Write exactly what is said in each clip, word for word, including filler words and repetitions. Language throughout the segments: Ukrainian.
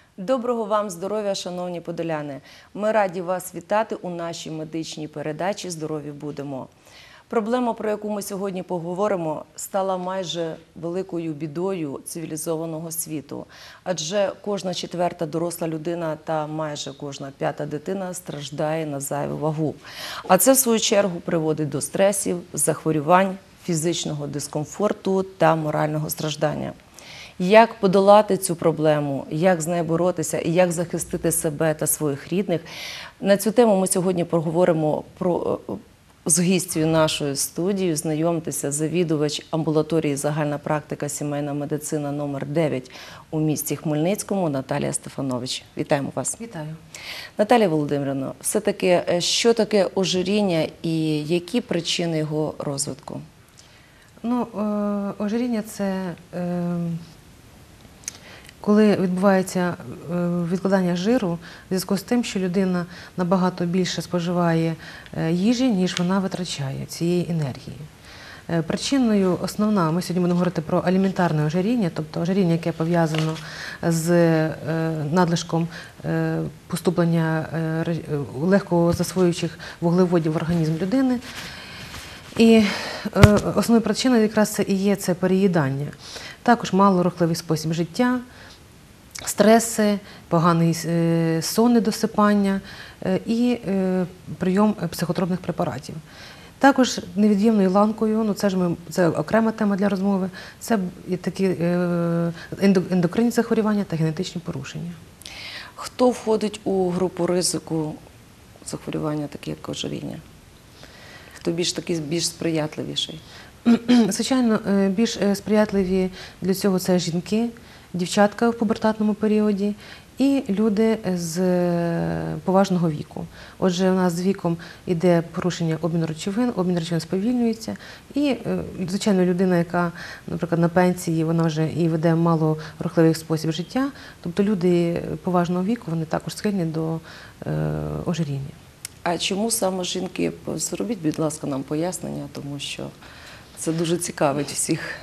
Доброго вам здоров'я, шановні подоляни! Ми раді вас вітати у нашій медичній передачі «Здорові будемо». Проблема, про яку ми сьогодні поговоримо, стала майже великою бідою цивілізованого світу. Адже кожна четверта доросла людина та майже кожна п'ята дитина страждає на зайву вагу. А це, в свою чергу, приводить до стресів, захворювань, фізичного дискомфорту та морального страждання. Як подолати цю проблему, як з нею боротися і як захистити себе та своїх рідних? На цю тему ми сьогодні поговоримо про, з гістю нашої студії. Знайомтеся, завідувач амбулаторії «Загальна практика сімейна медицина номер дев'ять у місті Хмельницькому Наталія Стефанович. Вітаємо вас. Вітаю. Наталія Володимирівна, все-таки, що таке ожиріння і які причини його розвитку? Ну, ожиріння – це коли відбувається відкладання жиру в зв'язку з тим, що людина набагато більше споживає їжі, ніж вона витрачає цієї енергії. Причиною основна, ми сьогодні будемо говорити про аліментарне ожиріння, тобто ожиріння, яке пов'язано з надлишком поступлення легко засвоюючих вуглеводів в організм людини. І основною причиною якраз це і є це переїдання. Також малорухливий спосіб життя, стреси, поганий сон, недосипання і прийом психотропних препаратів. Також невід'ємною ланкою, ну це ж ми, це окрема тема для розмови, це такі ендокринні захворювання та генетичні порушення. Хто входить у групу ризику захворювання, такі як ожиріння? Хто більш такий більш сприятливіший? Звичайно, більш сприятливі для цього це жінки, дівчатка в пубертатному періоді і люди з поважного віку. Отже, у нас з віком йде порушення обміну речовин, обмін речовин сповільнюється. І, звичайно, людина, яка, наприклад, на пенсії, вона вже і веде малорухливий спосіб життя. Тобто люди поважного віку, вони також схильні до ожиріння. А чому саме жінки? Зробіть, будь ласка, нам пояснення, тому що це дуже цікавить всіх.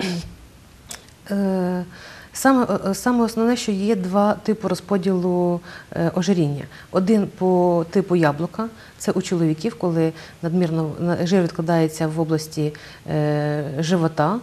Саме, саме основне, що є два типи розподілу ожиріння. Один по типу яблука, це у чоловіків, коли надмірно жир відкладається в області живота.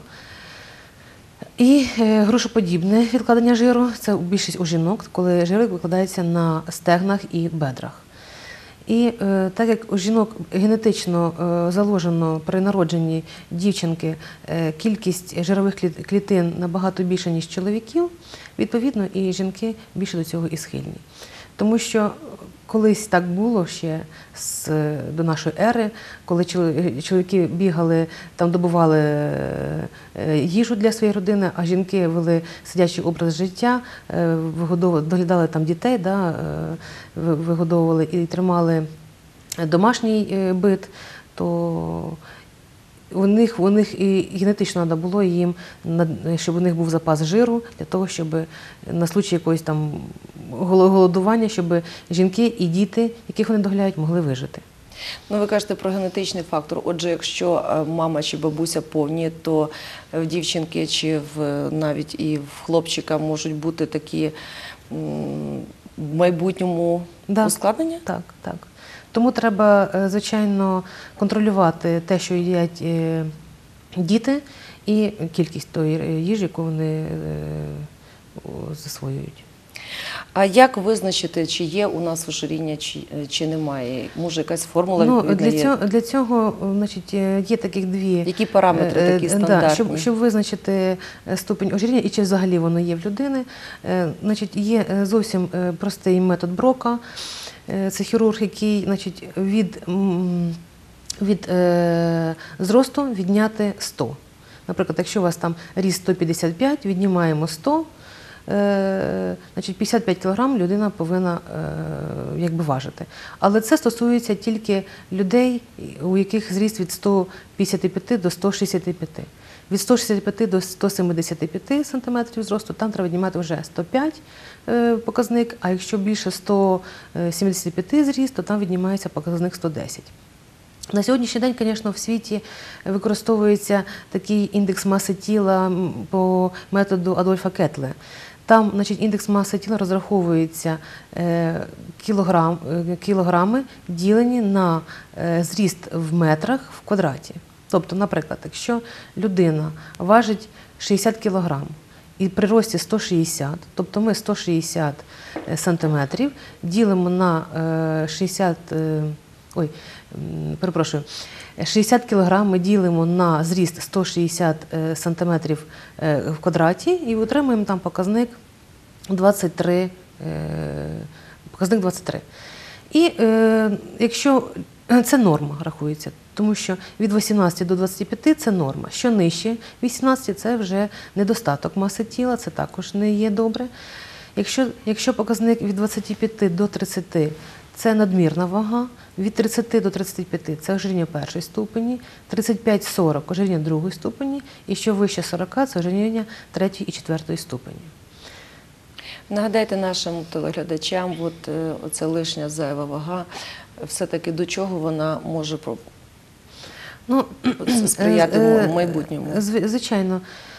І грушоподібне відкладення жиру, це більшість у жінок, коли жир викладається на стегнах і бедрах. І е, так як у жінок генетично е, заложено при народженні дівчинки е, кількість жирових клітин набагато більша, ніж чоловіків, відповідно і жінки більше до цього і схильні. Тому що колись так було ще з, до нашої ери, коли чоловіки бігали, там добували їжу для своєї родини, а жінки вели сидячий образ життя, доглядали там дітей, да, вигодовували і тримали домашній бит, то у них, у них і генетично треба було їм, щоб у них був запас жиру, для того, щоб на случай якогось там голодування, щоб жінки і діти, яких вони доглядають, могли вижити. Ну, ви кажете про генетичний фактор. Отже, якщо мама чи бабуся повні, то в дівчинки чи в, навіть і в хлопчика можуть бути такі в майбутньому да. ускладнення? Так, так. Тому треба, звичайно, контролювати те, що їдять діти, і кількість тої їжі, яку вони засвоюють. А як визначити, чи є у нас ожиріння, чи, чи немає? Може, якась формула ну, відповідна для цього, для цього, значить, є таких дві... Які параметри такі стандартні? Да, щоб, щоб визначити ступінь ожиріння і чи взагалі воно є в людини, значить, є зовсім простий метод Брока. Це хірург, який, значить, від, від е, зросту відняти сто. Наприклад, якщо у вас там ріст сто п'ятдесят п'ять, віднімаємо сто, е, значить п'ятдесят п'ять кілограм людина повинна е, якби важити. Але це стосується тільки людей, у яких зріст від ста п'ятдесяти п'яти до ста шістдесяти п'яти. Від ста шістдесяти п'яти до ста сімдесяти п'яти сантиметрів зросту, там треба віднімати вже сто п'ять показник, а якщо більше ста сімдесяти п'яти зріст, то там віднімається показник сто десять. На сьогоднішній день, звісно, в світі використовується такий індекс маси тіла по методу Адольфа Кетле. Там, значить, індекс маси тіла розраховується е, кілограм, е, кілограми, ділені на е, зріст в метрах в квадраті. Тобто, наприклад, якщо людина важить шістдесят кілограм і при рості сто шістдесят, тобто ми сто шістдесят сантиметрів ділимо на е, шістдесят, е, ой, перепрошую, шістдесят кілограм ми ділимо на зріст сто шістдесят сантиметрів в квадраті і отримуємо там показник двадцять три. Показник двадцять три. І е, якщо це норма рахується, тому що від вісімнадцяти до двадцяти п'яти це норма. Що нижче вісімнадцяти – це вже недостаток маси тіла, це також не є добре. Якщо, якщо показник від двадцяти п'яти до тридцяти – це надмірна вага, від тридцяти до тридцяти п'яти – це ожиріння першої ступені, тридцять п'ять – сорок – ожиріння другої ступені, і що вище сорока – це ожиріння третьої і четвертої ступені. Нагадайте нашим телеглядачам, от е, оця лишня зайва вага, все-таки до чого вона може про- Ну, сприяти е, в майбутньому? зв- Звичайно.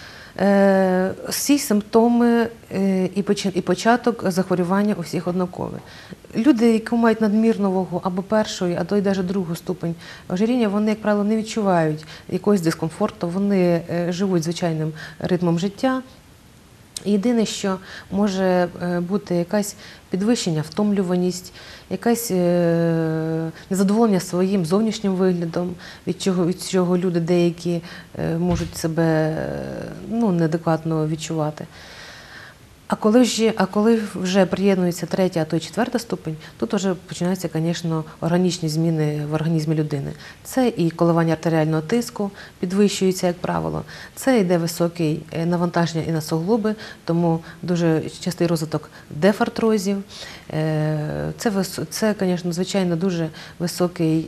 Е, Всі симптоми е, і почи- і початок захворювання у всіх однакові. Люди, які мають надмірну вагу або першої, а то й навіть другу ступень ожиріння, вони, як правило, не відчувають якогось дискомфорту, вони е, живуть звичайним ритмом життя. Єдине, що може е, бути якась підвищення, втомлюваність, якесь е, незадоволення своїм зовнішнім виглядом, від чого, від чого люди деякі е, можуть себе е, ну, неадекватно відчувати. А коли, вже, а коли вже приєднується третя, а то й четверта ступень, тут вже починаються, звісно, органічні зміни в організмі людини. Це і коливання артеріального тиску підвищується, як правило. Це йде високе навантаження і на суглоби, тому дуже частий розвиток дефартрозів. Це, це, звісно, звичайно, дуже високий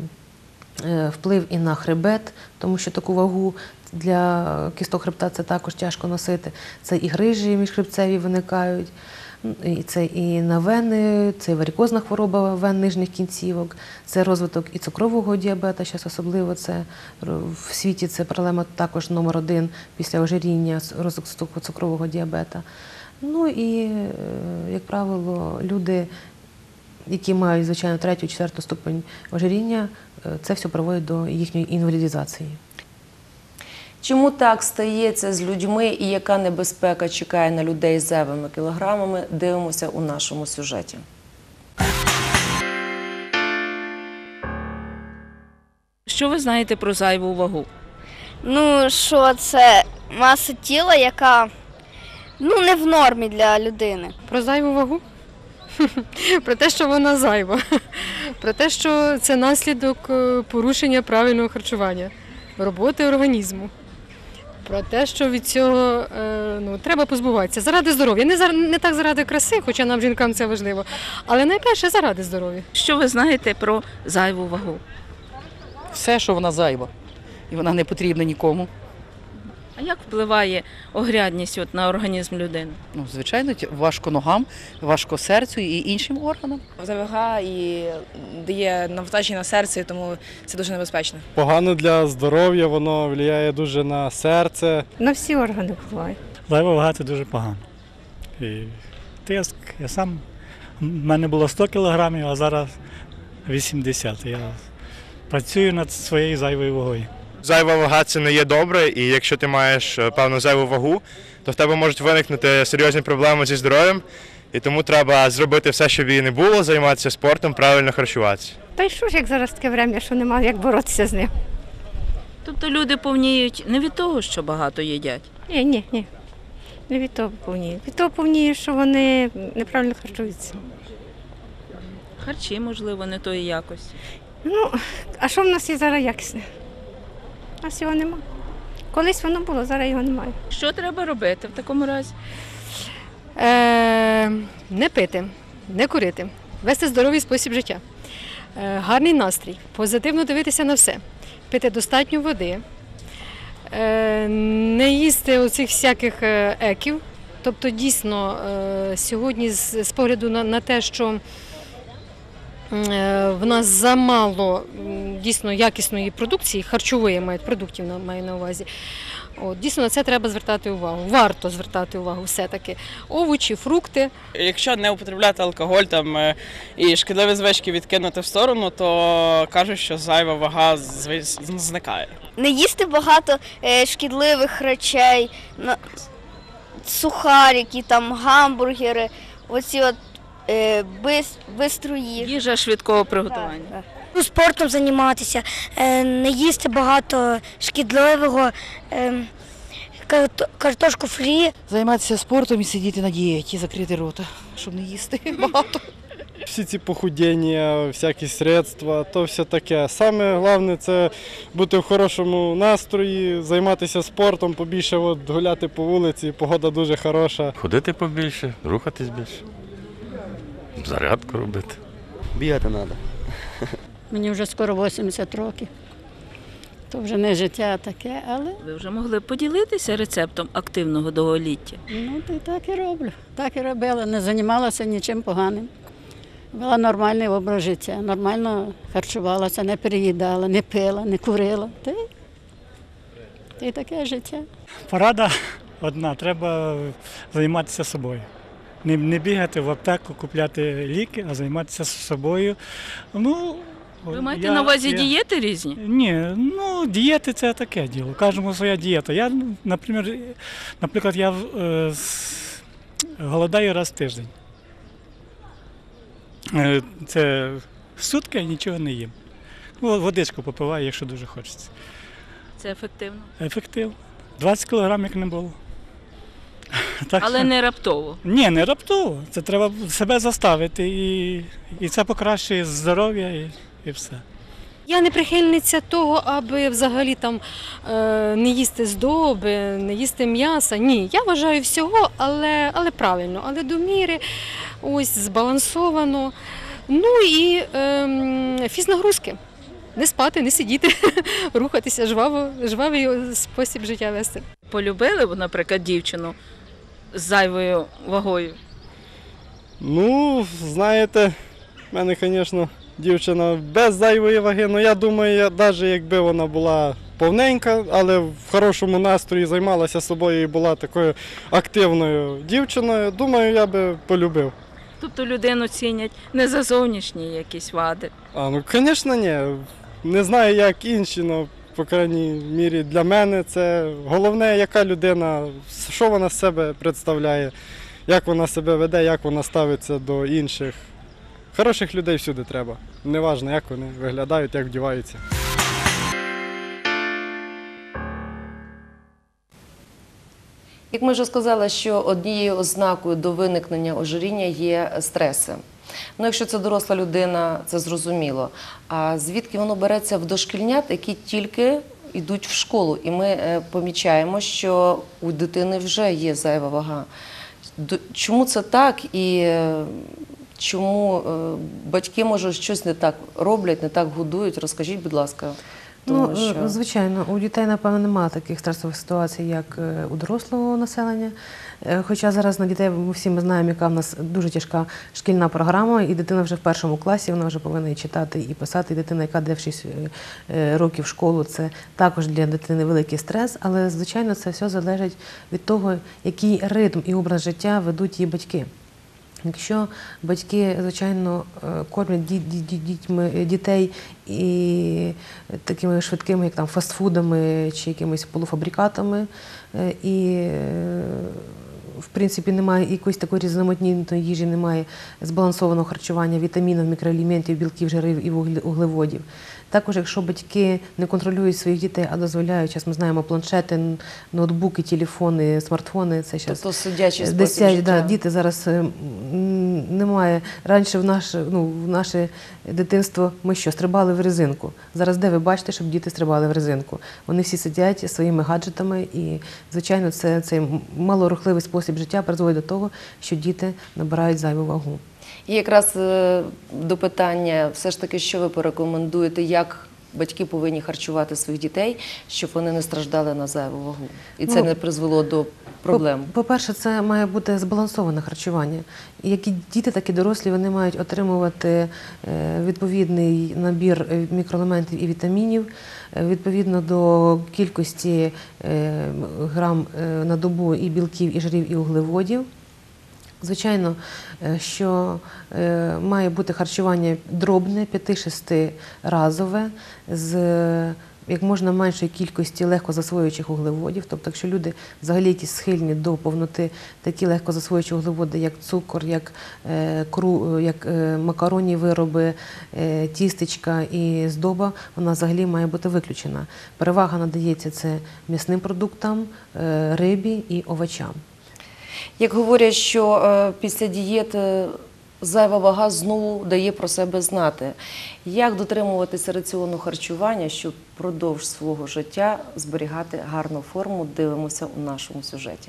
вплив і на хребет, тому що таку вагу для кісток хребта це також тяжко носити. Це і грижі міжхребцеві виникають, і це і на вени, це і варикозна хвороба вен нижніх кінцівок, це розвиток і цукрового діабета, зараз особливо це в світі це проблема також номер один після ожиріння, розвиток цукрового діабета. Ну і, як правило, люди, які мають, звичайно, третю, четверту ступень ожиріння, це все приводить до їхньої інвалідизації. Чому так стається з людьми і яка небезпека чекає на людей з зайвими кілограмами, дивимося у нашому сюжеті. Що ви знаєте про зайву вагу? Ну, що це маса тіла, яка ну, не в нормі для людини. Про зайву вагу? Про те, що вона зайва. Про те, що це наслідок порушення правильного харчування, роботи організму. Про те, що від цього ну, треба позбуватися. Заради здоров'я. Не, за, не так заради краси, хоча нам, жінкам, це важливо, але найперше заради здоров'я. Що ви знаєте про зайву вагу? Все, що вона зайва, і вона не потрібна нікому. А як впливає огрядність от на організм людини? Ну, звичайно, важко ногам, важко серцю і іншим органам. Завага і дає навантаження на серце, тому це дуже небезпечно. Погано для здоров'я, воно впливає дуже на серце. На всі органи впливає. Зайва вага – це дуже погано. І тиск, я сам, в мене було сто кілограмів, а зараз вісімдесят. Я працюю над своєю зайвою вагою. Зайва вага – це не є добре, і якщо ти маєш певну зайву вагу, то в тебе можуть виникнути серйозні проблеми зі здоров'ям, і тому треба зробити все, щоб її не було, займатися спортом, правильно харчуватися. Та й що ж, як зараз таке время, що немає, як боротися з ним? Тобто люди повніють не від того, що багато їдять? Ні, ні, ні. Не від того повніє. Від того повніє, що вони неправильно харчуються. Харчі, можливо, не тої якості. Ну, а що в нас є зараз якісне? У нас його нема. Колись воно було, зараз його немає. Що треба робити в такому разі? Е, не пити, не курити, вести здоровий спосіб життя, е, гарний настрій, позитивно дивитися на все, пити достатньо води, е, не їсти оцих всяких еків. Тобто дійсно е, сьогодні з, з погляду на, на те, що в нас замало дійсно якісної продукції, харчової мають продуктів маю на увазі, От, дійсно, на це треба звертати увагу. Варто звертати увагу все-таки. Овочі, фрукти. Якщо не употребляти алкоголь там, е, і шкідливі звички відкинути в сторону, то кажуть, що зайва вага зви- зникає. Не їсти багато е, шкідливих речей, на- сухарики, там, гамбургери, оці от е, бис, бистру їжу. Їжа швидкого приготування. Так, Ну, спортом займатися, е, не їсти багато шкідливого, е, карто- картошку фрі. Займатися спортом і сидіти на дієті, закрити рота, щоб не їсти багато. Всі ці похудіння, всякі средства, то все таке. Саме головне це бути в хорошому настрої, займатися спортом, побільше от, гуляти по вулиці, погода дуже хороша. Ходити побільше, рухатись більше, зарядку робити. Бігати треба. Мені вже скоро вісімдесят років. То вже не життя таке, але Ви вже могли б поділитися рецептом активного довголіття? ну, то так і роблю. Так і робила, не займалася нічим поганим. Вела нормальний образ життя, нормально харчувалася, не переїдала, не пила, не курила. Та й, та й таке життя. Порада одна, треба займатися собою. Не, не бігати в аптеку, купляти ліки, а займатися собою. Ну, Ви маєте я- на увазі я- дієти різні? Ні, ну дієти це таке діло. Кожному своя дієта. Я, наприклад, наприклад, я е, с- голодаю раз в тиждень. Е, Це сутки я нічого не їм. Ну, водичку попиваю, якщо дуже хочеться. Це ефективно. Ефективно. двадцять кілограм як не було. Так Але що- не раптово. Ні, не раптово. Це треба себе заставити і, і це покращує здоров'я і, і все. Я не прихильниця того, аби взагалі там е, не їсти здоби, не їсти м'яса. Ні, я вважаю всього, але, але правильно, але до міри, ось збалансовано. Ну і е, фізнагрузки. Не спати, не сидіти, рухатися, жваво, жвавий спосіб життя вести. Полюбили б, наприклад, дівчину з зайвою вагою? Ну, знаєте, в мене, звісно, дівчина без зайвої ваги, але я думаю, я, навіть якби вона була повненька, але в хорошому настрої займалася собою і була такою активною дівчиною, думаю, я би полюбив. Тобто людину цінять не за зовнішні якісь вади. А, ну, звісно, ні. Не знаю, як інші, але, по крайній мірі, для мене це головне, яка людина, що вона з себе представляє, як вона себе веде, як вона ставиться до інших. Хороших людей всюди треба. Неважно, як вони виглядають, як вдіваються. Як ми вже сказали, що однією ознакою до виникнення ожиріння є стреси. Ну, якщо це доросла людина, це зрозуміло. А звідки воно береться в дошкільнят, які тільки йдуть в школу? І ми е, помічаємо, що у дитини вже є зайва вага. До- Чому це так і е, чому е, батьки, може, щось не так роблять, не так годують? Розкажіть, будь ласка. Тому Ну, що... звичайно, у дітей, напевно, немає таких стресових ситуацій, як е, у дорослого населення. Е, Хоча зараз на дітей ми всі ми знаємо, яка в нас дуже тяжка шкільна програма, і дитина вже в першому класі, вона вже повинна і читати, і писати. І дитина, яка йде в шість е, років в школу, це також для дитини великий стрес, але, звичайно, це все залежить від того, який ритм і образ життя ведуть її батьки. Якщо батьки, звичайно, кормлять ді- ді- ді- дітьми, дітей і такими швидкими, як там фастфудами чи якимись полуфабрикатами, е, і е, в принципі немає якоїсь такої різноманітної їжі, немає збалансованого харчування, вітамінів, мікроелементів, білків, жирів і вугле- вуглеводів. Також, якщо батьки не контролюють своїх дітей, а дозволяють, зараз ми знаємо, планшети, ноутбуки, телефони, смартфони, це зараз Тобто сидячий спосіб десять, життя. да, діти зараз е, м, немає. Раніше в наше, ну, в наше дитинство ми що, стрибали в резинку. Зараз де ви бачите, щоб діти стрибали в резинку? Вони всі сидять своїми гаджетами і, звичайно, це, цей малорухливий спосіб життя призводить до того, що діти набирають зайву вагу. І якраз е, до питання, все ж таки, що ви порекомендуєте, як батьки повинні харчувати своїх дітей, щоб вони не страждали на зайву вагу? І це Ну, не призвело до проблем? По-перше, це має бути збалансоване харчування. Як і діти, так і дорослі, вони мають отримувати е, відповідний набір мікроелементів і вітамінів, е, відповідно до кількості е, грам е, на добу і білків, і жирів, і вуглеводів. Звичайно, е, що е, має бути харчування дробне, п'яти-шести разове, з як можна меншої кількості легко засвоюючих вуглеводів. Тобто, якщо люди взагалі якісь схильні до повноти, такі легко засвоюючі вуглеводи, як цукор, як, е, кру, як е, макаронні вироби, е, тістечка і здоба, вона взагалі має бути виключена. Перевага надається це м'ясним продуктам, е, рибі і овочам. Як говорять, що е, після дієти зайва вага знову дає про себе знати. Як дотримуватися раціону харчування, щоб впродовж свого життя зберігати гарну форму, дивимося у нашому сюжеті.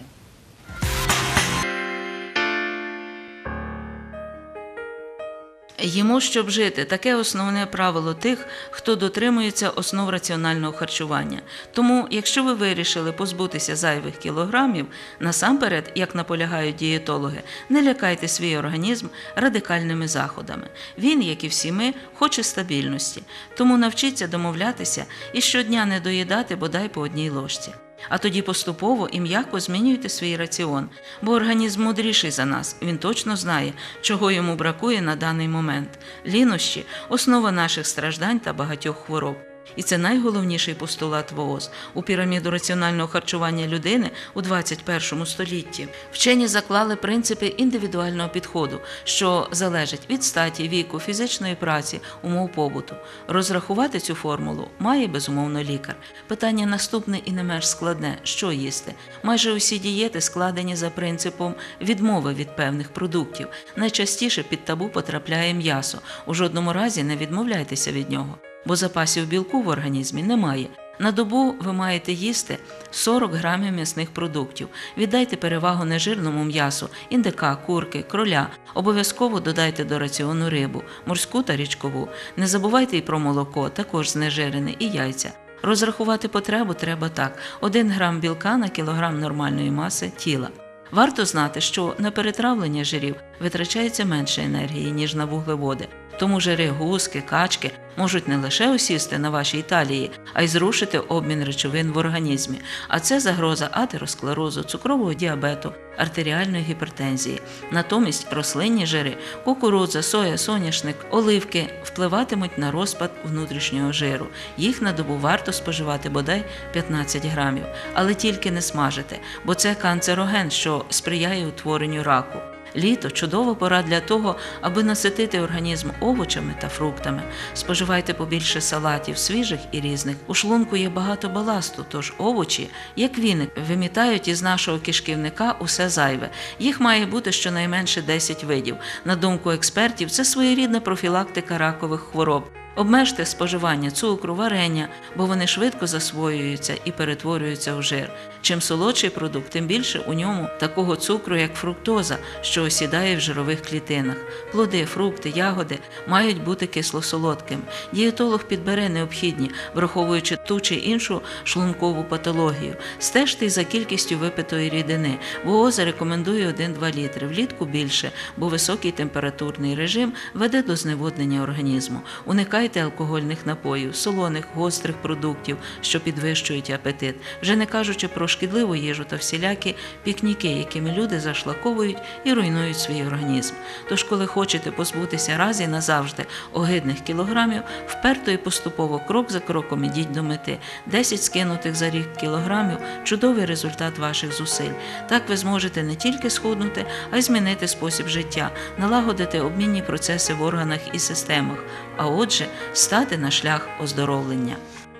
Їмо, щоб жити – таке основне правило тих, хто дотримується основ раціонального харчування. Тому, якщо ви вирішили позбутися зайвих кілограмів, насамперед, як наполягають дієтологи, не лякайте свій організм радикальними заходами. Він, як і всі ми, хоче стабільності. Тому навчіться домовлятися і щодня не доїдати бодай по одній ложці. А тоді поступово і м'яко змінюйте свій раціон, бо організм мудріший за нас, він точно знає, чого йому бракує на даний момент. Лінощі – основа наших страждань та багатьох хвороб. І це найголовніший постулат ВООЗ у піраміду раціонального харчування людини у двадцять першому столітті. Вчені заклали принципи індивідуального підходу, що залежать від статі, віку, фізичної праці, умов побуту. Розрахувати цю формулу має, безумовно, лікар. Питання наступне і не менш складне – що їсти? Майже усі дієти складені за принципом відмови від певних продуктів. Найчастіше під табу потрапляє м'ясо. У жодному разі не відмовляйтеся від нього, бо запасів білку в організмі немає. На добу ви маєте їсти сорок грамів м'ясних продуктів. Віддайте перевагу нежирному м'ясу, індика, курки, кроля. Обов'язково додайте до раціону рибу, морську та річкову. Не забувайте і про молоко, також знежирене, і яйця. Розрахувати потребу треба так – один грам білка на кілограм нормальної маси тіла. Варто знати, що на перетравлення жирів витрачається менше енергії, ніж на вуглеводи. Тому жири, гуски, качки можуть не лише осісти на вашій талії, а й зрушити обмін речовин в організмі. А це загроза атеросклерозу, цукрового діабету, артеріальної гіпертензії. Натомість рослинні жири – кукурудза, соя, соняшник, оливки – впливатимуть на розпад внутрішнього жиру. Їх на добу варто споживати бодай п'ятнадцять грамів. Але тільки не смажити, бо це канцероген, що сприяє утворенню раку. Літо – чудова пора для того, аби наситити організм овочами та фруктами. Споживайте побільше салатів, свіжих і різних. У шлунку є багато баласту, тож овочі, як віник, вимітають із нашого кишківника усе зайве. Їх має бути щонайменше десять видів. На думку експертів, це своєрідна профілактика ракових хвороб. Обмежте споживання цукру, варення, бо вони швидко засвоюються і перетворюються в жир. Чим солодший продукт, тим більше у ньому такого цукру, як фруктоза, що осідає в жирових клітинах. Плоди, фрукти, ягоди мають бути кисло-солодкими. Дієтолог підбере необхідні, враховуючи ту чи іншу шлункову патологію. Стежте й за кількістю випитої рідини. ВООЗ рекомендує один-два літри, влітку більше, бо високий температурний режим веде до зневоднення організму. Уникайте алкогольних напоїв, солоних, гострих продуктів, що підвищують апетит, вже не кажучи про шкідливу їжу та всілякі пікніки, якими люди зашлаковують і руйнують свій організм. Тож, коли хочете позбутися раз і назавжди огидних кілограмів, вперто і поступово, крок за кроком ідіть до мети. десять скинутих за рік кілограмів – чудовий результат ваших зусиль. Так ви зможете не тільки схуднути, а й змінити спосіб життя, налагодити обмінні процеси в органах і системах, а отже, стати на шлях оздоровлення.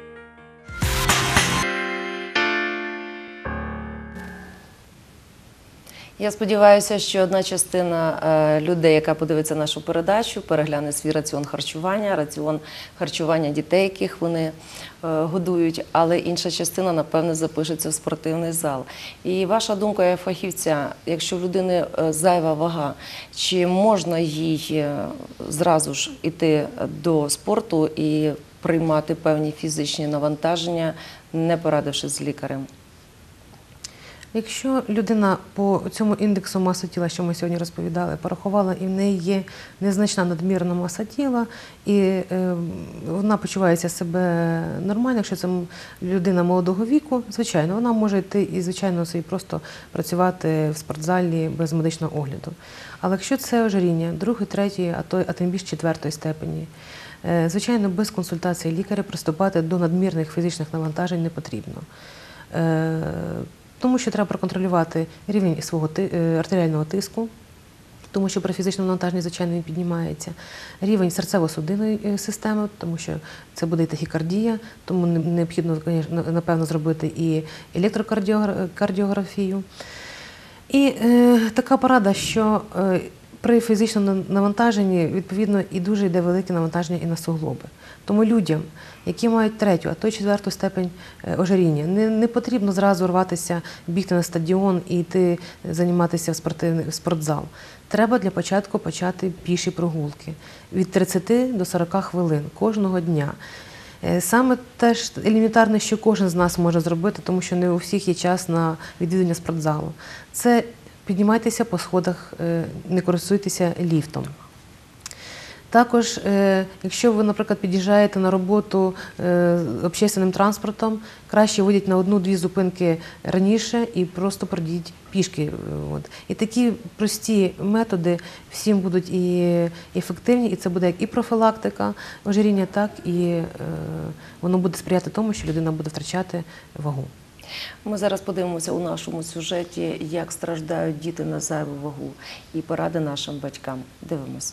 Я сподіваюся, що одна частина людей, яка подивиться нашу передачу, перегляне свій раціон харчування, раціон харчування дітей, яких вони годують, але інша частина, напевне, запишеться в спортивний зал. І ваша думка, як фахівця, якщо в людини зайва вага, чи можна їй зразу ж іти до спорту і приймати певні фізичні навантаження, не порадившись з лікарем? Якщо людина по цьому індексу маси тіла, що ми сьогодні розповідали, порахувала, і в неї є незначна надмірна маса тіла, і е, вона почувається себе нормально, якщо це людина молодого віку, звичайно, вона може йти і, звичайно, собі просто працювати в спортзалі без медичного огляду. Але якщо це ожиріння другої, третьої, а, то, а тим більше четвертої степені, е, звичайно, без консультації лікаря приступати до надмірних фізичних навантажень не потрібно. Е, Тому що треба проконтролювати рівень свого артеріального тиску, тому що при фізичному навантаженні, звичайно, він піднімається. Рівень серцево-судинної системи, тому що це буде і тахікардія, тому необхідно, напевно, зробити і електрокардіографію. І е, така порада, що е, при фізичному навантаженні, відповідно, і дуже йде велике навантаження і на суглоби. Тому людям, які мають третю, а то й четверту степень ожиріння, не, не потрібно зразу рватися, бігти на стадіон і йти займатися в, спортивний, в спортзал. Треба для початку почати піші прогулки від тридцяти до сорока хвилин кожного дня. Саме теж елементарне, що кожен з нас може зробити, тому що не у всіх є час на відвідування спортзалу. Це піднімайтеся по сходах, не користуйтеся ліфтом. Також, якщо ви, наприклад, під'їжджаєте на роботу общественним транспортом, краще вийдіть на одну-дві зупинки раніше і просто пройдіть пішки. І такі прості методи всім будуть і ефективні, і це буде як і профілактика ожиріння, так і воно буде сприяти тому, що людина буде втрачати вагу. Ми зараз подивимося у нашому сюжеті, як страждають діти на зайву вагу, і поради нашим батькам. Дивимося.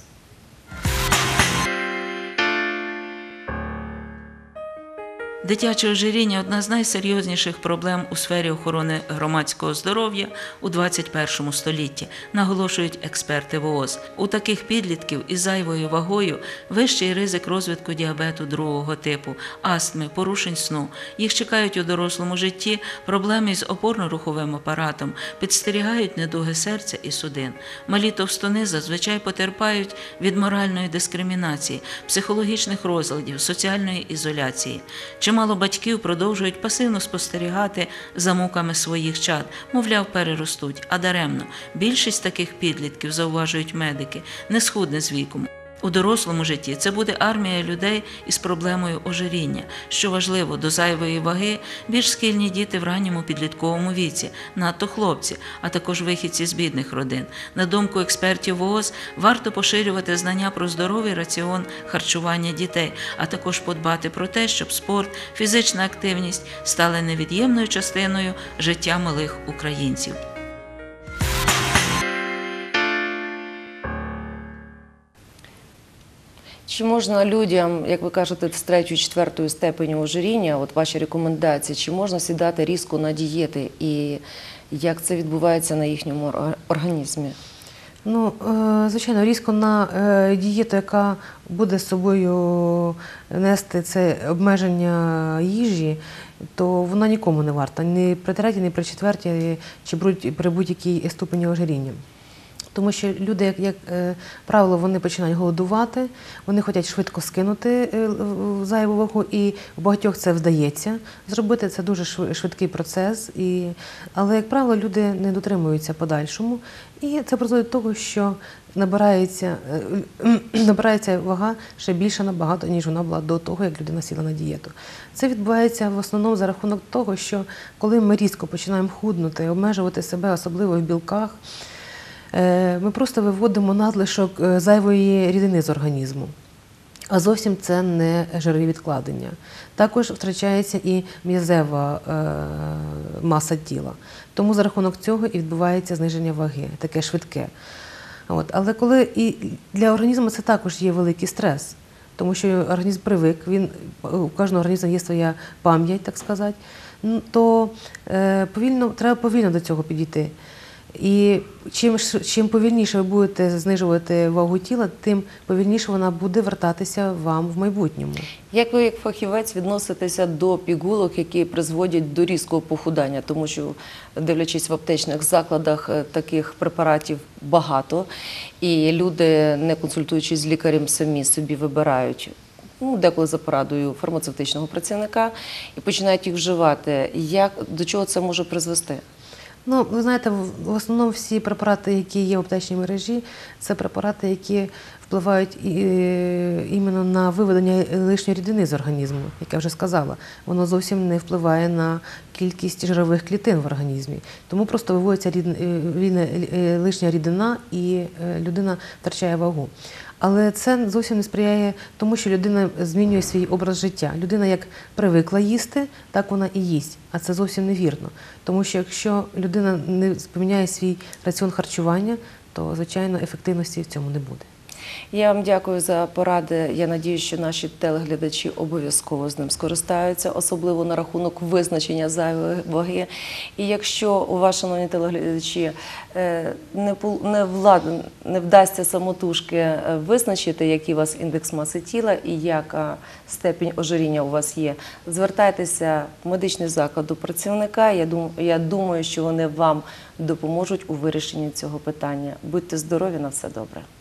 Дитяче ожиріння – одна з найсерйозніших проблем у сфері охорони громадського здоров'я у двадцять першому столітті, наголошують експерти ВООЗ. У таких підлітків із зайвою вагою вищий ризик розвитку діабету другого типу, астми, порушень сну. Їх чекають у дорослому житті проблеми з опорно-руховим апаратом, підстерігають недуги серця і судин. Малі товстуни зазвичай потерпають від моральної дискримінації, психологічних розладів, соціальної ізоляції. Чимало батьків продовжують пасивно спостерігати за муками своїх чад, мовляв, переростуть, а даремно. Більшість таких підлітків, зауважують медики, не схудне з віком. У дорослому житті це буде армія людей із проблемою ожиріння. Що важливо, до зайвої ваги більш схильні діти в ранньому підлітковому віці, надто хлопці, а також вихідці з бідних родин. На думку експертів ВООЗ, варто поширювати знання про здоровий раціон харчування дітей, а також подбати про те, щоб спорт, фізична активність стали невід'ємною частиною життя малих українців. Чи можна людям, як ви кажете, з третьої, четвертої степені ожиріння, от ваші рекомендації, чи можна сідати різко на дієти і як це відбувається на їхньому організмі? Ну, звичайно, різко на дієту, яка буде з собою нести це обмеження їжі, то вона нікому не варта, ні при третій, ні при четвертій, чи при будь-якій ступені ожиріння. Тому що люди, як, як правило, вони починають голодувати, вони хочуть швидко скинути зайву вагу, і в багатьох це вдається зробити, це дуже швидкий процес, і, але, як правило, люди не дотримуються подальшому, і це призводить до того, що набирається, набирається вага ще більша набагато, ніж вона була до того, як людина сіла на дієту. Це відбувається в основному за рахунок того, що коли ми різко починаємо худнути, обмежувати себе, особливо в білках, ми просто виводимо надлишок зайвої рідини з організму, а зовсім це не жирові відкладення. Також втрачається і м'язева маса тіла. Тому за рахунок цього і відбувається зниження ваги, таке швидке. От. Але коли і для організму це також є великий стрес, тому що організм привик, він, у кожного організму є своя пам'ять, так сказати, то повільно, треба повільно до цього підійти. І чим, чим повільніше ви будете знижувати вагу тіла, тим повільніше вона буде вертатися вам в майбутньому. Як ви, як фахівець, відноситеся до пігулок, які призводять до різкого похудання? Тому що, дивлячись в аптечних закладах, таких препаратів багато, і люди, не консультуючись з лікарем, самі собі вибирають, ну, деколи за порадою фармацевтичного працівника, і починають їх вживати. Як, до чого це може призвести? Ну, ви знаєте, в в основному всі препарати, які є в аптечній мережі, це препарати, які впливають і- е, іменно на виведення лишньої рідини з організму, як я вже сказала. Воно зовсім не впливає на кількість жирових клітин в організмі. Тому просто виводиться рід- е, рідна- е, лишня рідина і е, людина втрачає вагу. Але це зовсім не сприяє тому, що людина змінює свій образ життя. Людина як привикла їсти, так вона і їсть. А це зовсім невірно. Тому що якщо людина не поміняє свій раціон харчування, то, звичайно, ефективності в цьому не буде. Я вам дякую за поради. Я надію, що наші телеглядачі обов'язково з ним скористаються, особливо на рахунок визначення зайвої ваги. І якщо у вас, шановні телеглядачі, е, не, пол- не, влад, не вдасться самотужки е, визначити, який у вас індекс маси тіла і яка степінь ожиріння у вас є, звертайтеся в медичний заклад до працівника. Я дум- я думаю, що вони вам допоможуть у вирішенні цього питання. Будьте здорові, на все добре.